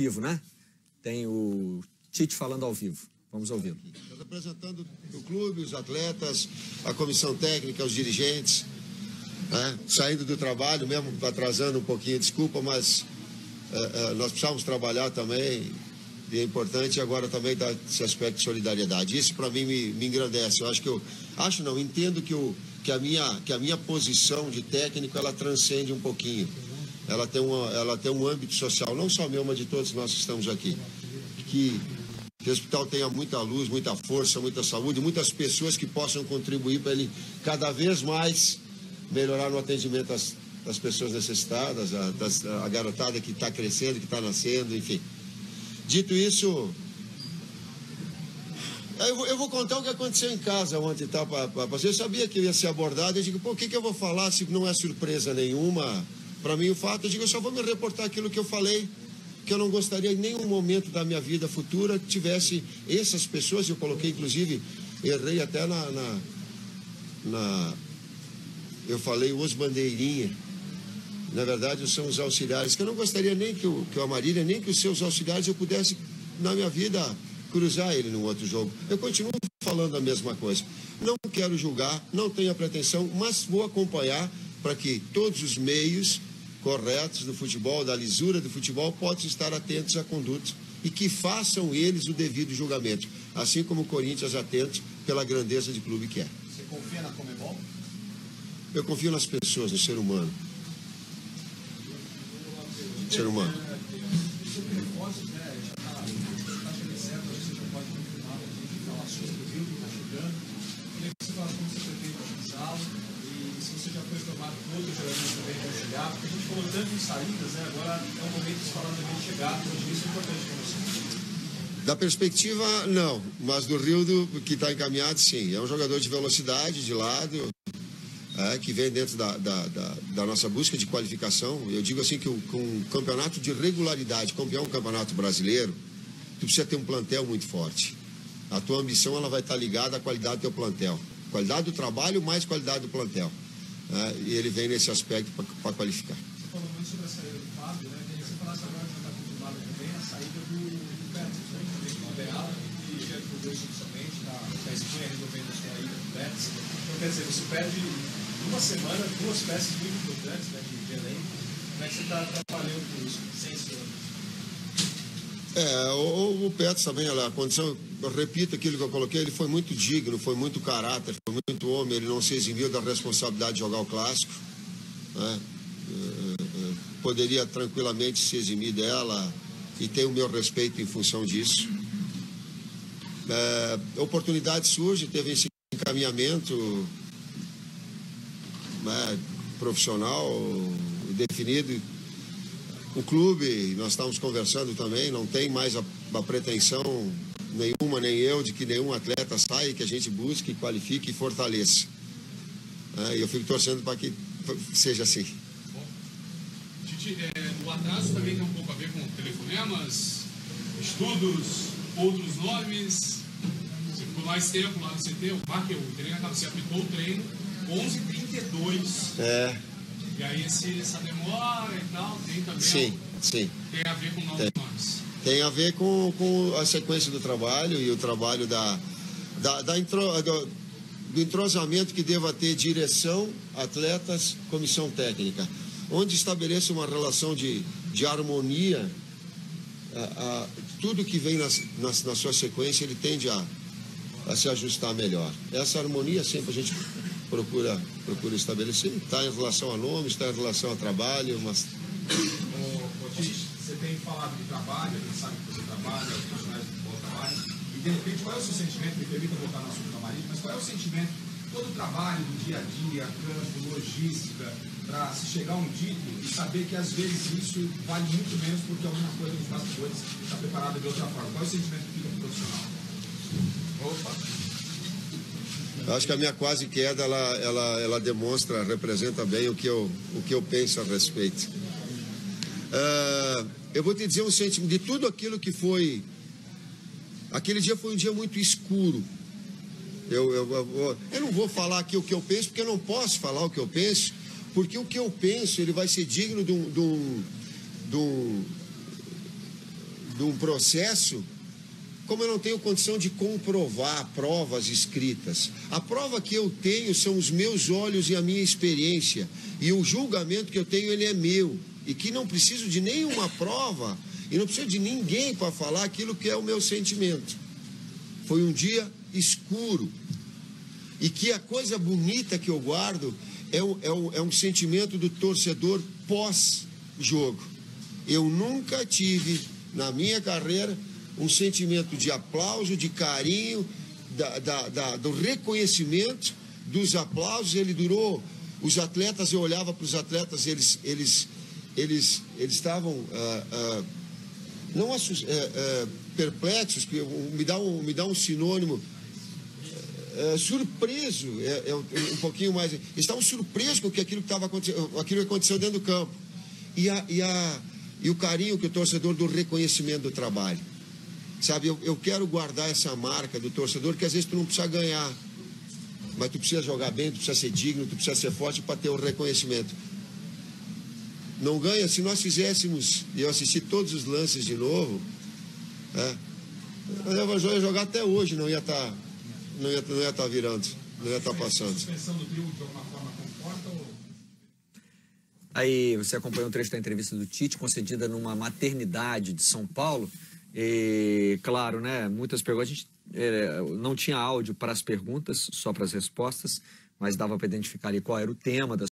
vivo, né? Tem o Tite falando ao vivo. Vamos ouvi-lo. Representando o clube, os atletas, a comissão técnica, os dirigentes, né? Saindo do trabalho, mesmo atrasando um pouquinho, desculpa, mas nós precisamos trabalhar também. E é importante agora também dar esse aspecto de solidariedade. Isso para mim me engrandece. Entendo que a minha posição de técnico ela transcende um pouquinho. Ela tem um âmbito social, não só meu, mas de todos nós que estamos aqui. Que o hospital tenha muita luz, muita força, muita saúde, muitas pessoas que possam contribuir para ele cada vez mais melhorar no atendimento das pessoas necessitadas, a garotada que está crescendo, que está nascendo, enfim. Dito isso, eu vou contar o que aconteceu em casa ontem, tá? Eu sabia que ia ser abordado, eu digo, pô, o que eu vou falar se não é surpresa nenhuma? Para mim o fato, eu só vou me reportar aquilo que eu falei, que eu não gostaria em nenhum momento da minha vida futura que tivesse essas pessoas, eu coloquei inclusive, errei até eu falei os bandeirinha, na verdade são os auxiliares, que eu não gostaria nem que o Amarília, nem que os seus auxiliares eu pudesse, na minha vida, cruzar ele num outro jogo. Eu continuo falando a mesma coisa. Não quero julgar, não tenho a pretensão, mas vou acompanhar para que todos os meios corretos do futebol, da lisura do futebol, possam estar atentos à conduta e que façam eles o devido julgamento, assim como o Corinthians atento pela grandeza de clube que é. Você confia na Conmebol? Eu confio nas pessoas, no ser humano. Ser humano. Sobre reforços, né? Já está chegando certo, você já pode confirmar para a gente falar sobre o Rio que está chegando. Queria que você falasse como você pretende utilizá-lo e se você já foi formado com outros jogadores também para auxiliar, porque a gente falou tanto em saídas, né? Agora é o momento de falar também de chegar, hoje isso é importante para você. Da perspectiva, não, mas do Rildo, que está encaminhado, sim. É um jogador de velocidade, de lado, que vem dentro da nossa busca de qualificação. Eu digo assim que com um campeonato de regularidade, campeão do campeonato brasileiro, tu precisa ter um plantel muito forte. A tua ambição ela vai estar ligada à qualidade do teu plantel. Qualidade do trabalho mais qualidade do plantel. E ele vem nesse aspecto para qualificar. Você falou muito sobre a saída do Fábio, né? Queria que você falasse agora que já está confirmado também a saída do Betis, né? Também com o Beala, que já jogou inicialmente, da Espanha resolvendo a saída do Betis. Então, quer dizer, você perde uma semana, duas peças muito importantes, né, de elenco. Como é que você está trabalhando com isso, sem esse ano? O Betis também, a condição, eu repito aquilo que eu coloquei, ele foi muito digno, foi muito caráter, foi muito homem, ele não se eximiu da responsabilidade de jogar o clássico, né? Poderia tranquilamente se eximir dela e tem o meu respeito em função disso. Oportunidade surge, teve esse encaminhamento, né, profissional definido. O clube, nós estamos conversando também, não tem mais a pretensão nenhuma, nem eu, de que nenhum atleta saia e que a gente busque, qualifique e fortaleça. E eu fico torcendo para que seja assim. Bom, Tite, o atraso também tem um pouco a ver com telefonemas, estudos, outros nomes. Você ficou mais tempo lá no CT, o treino acaba, você aplicou o treino 11h32. E aí essa demora e tal, tem também. Sim. Tem a ver com novos nomes. Tem a ver com a sequência do trabalho e o trabalho do entrosamento que deva ter direção, atletas, comissão técnica. Onde estabeleça uma relação de harmonia, tudo que vem na sua sequência, ele tende a se ajustar melhor. Essa harmonia sempre a gente procura estabelecer. Está em relação a nomes, está em relação a trabalho, mas... Você tem falado de trabalho, a gente sabe que você trabalha, os profissionais de futebol trabalham, e de repente qual é o seu sentimento, me permita voltar no assunto da Marília, mas qual é o sentimento, todo o trabalho do dia a dia, campo, logística, para se chegar a um título e saber que às vezes isso vale muito menos porque alguma coisa nos bastidores está preparada de outra forma. Qual é o sentimento que fica do profissional? Eu acho que a minha quase queda, ela demonstra, representa bem o que eu penso a respeito. Eu vou te dizer um sentimento de tudo aquilo que foi. Aquele dia foi um dia muito escuro. Eu não vou falar aqui o que eu penso, porque eu não posso falar o que eu penso, porque o que eu penso ele vai ser digno de um processo, como eu não tenho condição de comprovar provas escritas. A prova que eu tenho são os meus olhos e a minha experiência. E o julgamento que eu tenho, ele é meu. E que não preciso de nenhuma prova e não preciso de ninguém para falar aquilo que é o meu sentimento. Foi um dia escuro. E que a coisa bonita que eu guardo é um sentimento do torcedor pós-jogo. Eu nunca tive, na minha carreira, um sentimento de aplauso, de carinho, do reconhecimento dos aplausos. Ele durou, os atletas, eu olhava para os atletas, eles estavam não perplexos, me dá um sinônimo, surpreso, um pouquinho mais, eles estavam surpresos com aquilo que aconteceu dentro do campo, e o carinho que o torcedor do reconhecimento do trabalho. Sabe, eu quero guardar essa marca do torcedor, que às vezes tu não precisa ganhar, mas tu precisa jogar bem, tu precisa ser digno, tu precisa ser forte para ter o reconhecimento. Não ganha, se nós fizéssemos, e eu assisti todos os lances de novo, eu ia jogar até hoje, não ia estar virando, não ia estar passando. A suspensão do trio de alguma forma conforta ou... Aí você acompanhou um trecho da entrevista do Tite, concedida numa maternidade de São Paulo. E, claro, né, muitas perguntas, a gente não tinha áudio para as perguntas, só para as respostas, mas dava para identificar ali qual era o tema das